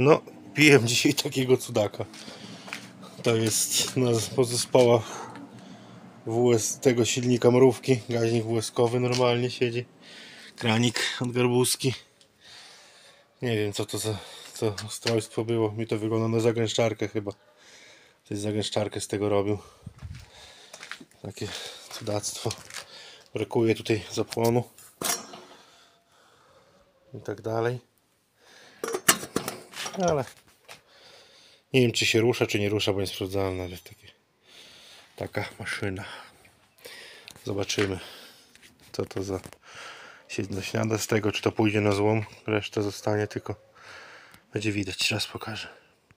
No, piję dzisiaj takiego cudaka. To jest na podzespołach tego silnika mrówki. Gaźnik WS-kowy normalnie siedzi. Kranik od Garbuski. Nie wiem co to za ustrojstwo było. Mi to wygląda na zagęszczarkę chyba. Coś zagęszczarkę z tego robił. Takie cudactwo. Brakuje tutaj zapłonu. I tak dalej. Ale nie wiem czy się rusza, czy nie rusza, bo nie sprawdzałem nawet taka maszyna. Zobaczymy co to za śniada z tego, czy to pójdzie na złom, reszta zostanie, tylko będzie widać, raz pokażę.